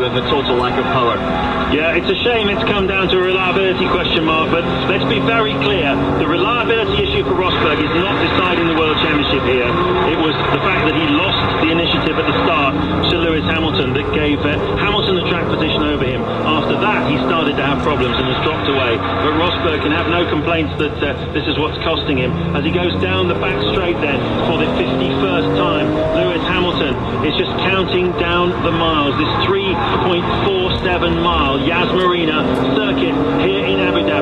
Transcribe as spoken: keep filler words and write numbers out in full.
of a total lack of power. Yeah, it's a shame it's come down to a reliability question mark, but let's be very clear. The reliability issue for Rosberg is not deciding the World Championship here. It was the fact that he lost the initiative at the start to Lewis Hamilton that gave uh, Hamilton the track position over him. After that, he started to have problems and has dropped away. But Rosberg can have no complaints that uh, this is what's costing him. As he goes down the back straight then for the fifty-first time, Lewis Hamilton is just counting down the miles. This three point four seven mile Yas Marina circuit here in Abu Dhabi.